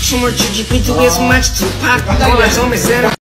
Tumor to deep into his match to pop. All that's on me,